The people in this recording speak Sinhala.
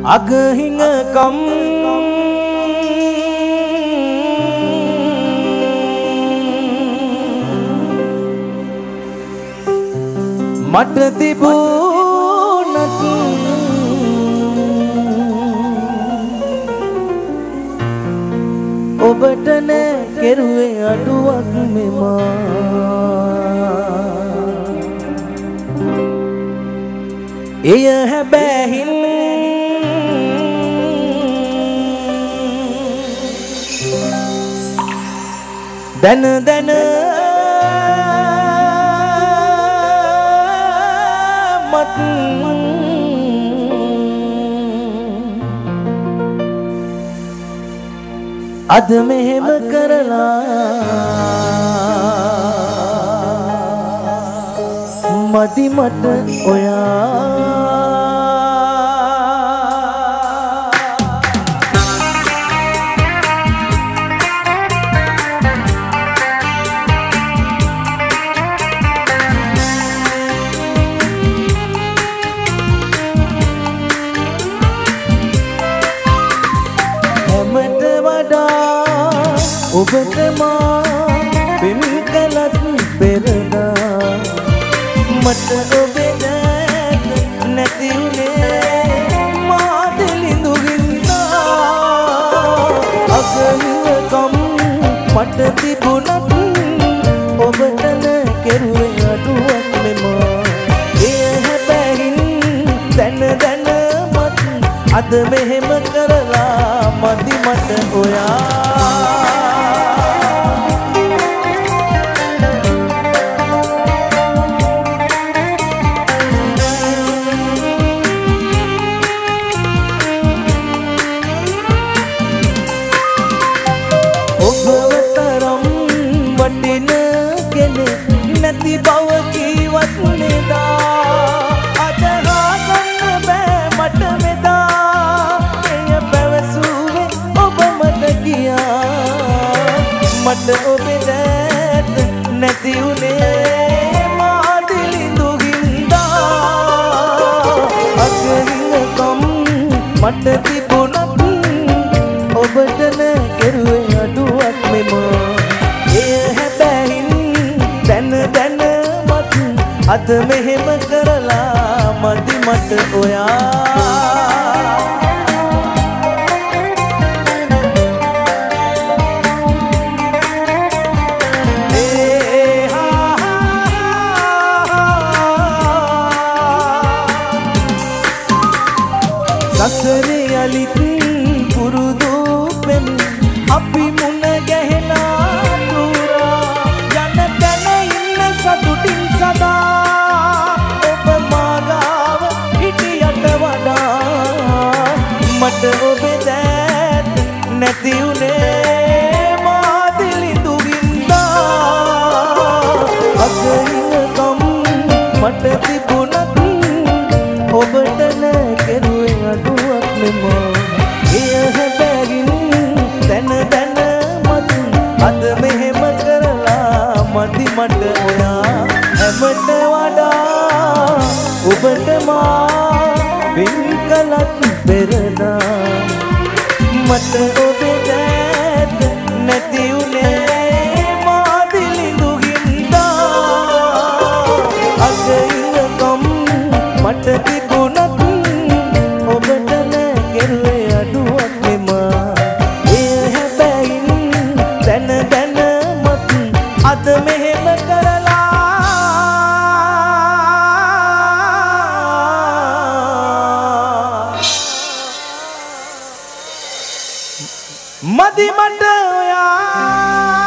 අගහිඟකම් මට තිබුණත් ඔබට නෑ කෙරුවේ අඩුවක් මෙමා එය හැබැයින් දැන දැන මත් අද මෙහෙම කරලා මදි මට ඔයා ඔබට මා පින් කළත් පෙරදා මට ඔබේ දැක නැති උනේ මා දෙලිඳු ගින්නා අගහිඟකම් මට තිබුණත් ඔබට නෑ කෙරුවේ අඩුවක් මෙමා එය හැබැයින් දැන දැන මත් අද මෙහෙම කරලා මදි මට ඔයා ඔබතරම් වටින කෙනෙක් නැති බව කීවත් නෙදා අදහා ගන්න බෑ මට මෙදා එය පැවසුවේ ඔබ මට කියා මට ඔබේ දැත් නැති උනේ මා දිලිඳු ගින්දා අගහිඟකම් මට තිබුණත් ඔබට නෑ කෙරුවේ අඩුවක් මෙමා එය හැබැයින් දැන දැන මත් අද මෙහෙම කරලා මදි මට ඔයා සසරේ යලිත් පුරුදු වෙමු අපි මුණ ගැහෙනා දුරා යන තැන ඉන්න සතුටින් සදා ඔබ මාගාව හිටියට වඩා මට ඔබේ දැත් නැති උනේ මා දිලිඳු ගින්දා අගහිඟකම් මට තිබුණත් ඔබට නෑ කෙරුවේ අඩුවක් මෙමා එය හැබැයින් දැන දැන මත් අද මෙහෙම කරලා මදි මට ඔයා හැමට වඩා ඔබට මා පින් කළත් පෙරදා මට ඔබේ දැත් නැති උනේ මා දිලිඳු ගින්දා අගහිඟකම් මට තිබුණත් ඔබට නෑ කෙරුවේ අඩුවක් මෙමා එය හැබැයින් දැන දැන මත් අද මෙහෙම කරලා මදි මට ඔයා